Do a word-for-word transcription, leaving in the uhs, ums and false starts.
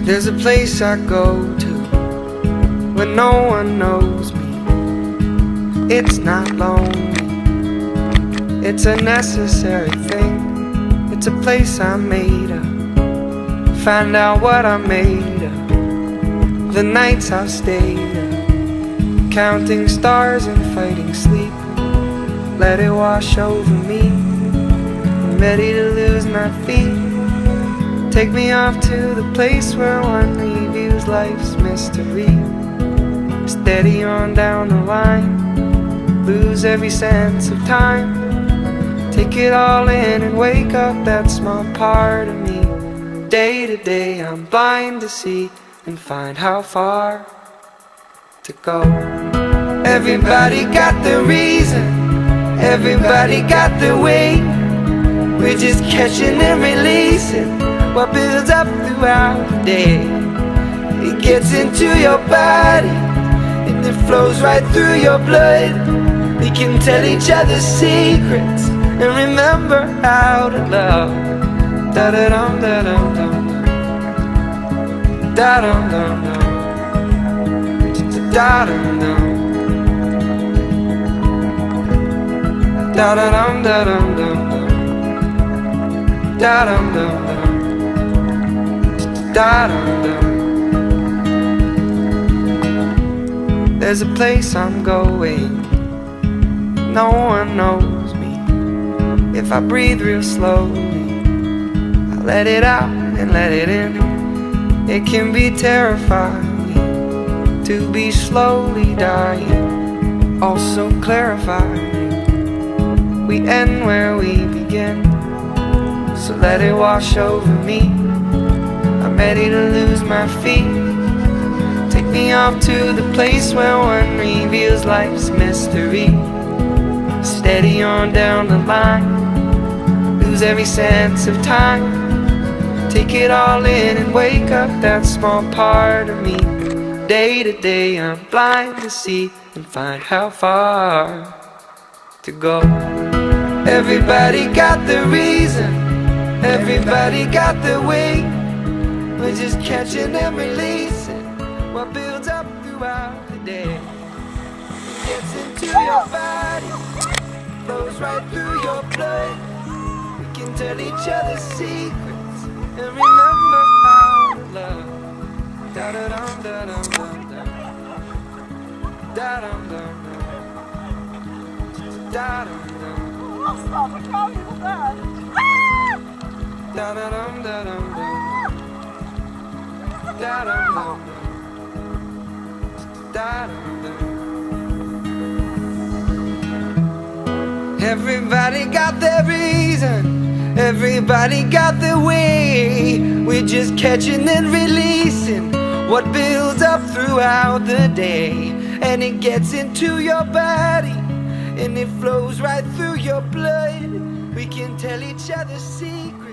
There's a place I go to when no one knows me. It's not lonely, it's a necessary thing. It's a place I'm made of. Find out what I'm made of. The nights I've stayed up, counting stars and fighting sleep. Let it wash over me. I'm ready to lose my feet. Take me off to the place where one reviews life's mystery. Steady on down the line, lose every sense of time. Take it all in and wake up that small part of me. Day to day I'm blind to see and find how far to go. Everybody got the reason, everybody got the way. We're just catching and releasing what builds up throughout the day. It gets into your body and it flows right through your blood. We can tell each other secrets and remember how to love. Da da dum da dum dum, da dum dum dum, da dum dum, da da dum da dum dum, da dum dum dum, da dum dum. There's a place I'm going, no one knows me. If I breathe real slowly, I let it out and let it in. It can be terrifying to be slowly dying, also clarifying. We end where we begin, so let it wash over me. I'm ready to lose my feet. Take me off to the place where one reveals life's mystery. Steady on down the line, lose every sense of time. Take it all in and wake up that small part of me. Day to day I'm blind to see and find how far to go. Everybody got the reason, everybody got the way. We're just catching and releasing what builds up throughout the day. It gets into your body, flows right through your blood. We can tell each other secrets and remember how to love. Da da dum da dum dum dum, da dum dum dum, da dum dum. Stop! I can't even that. Da da dum da dum dum, da dum dum dum, da dum dum. Everybody got their reason, everybody got their way. We're just catching and releasing what builds up throughout the day. And it gets into your body and it flows right through your blood. We can tell each other secrets.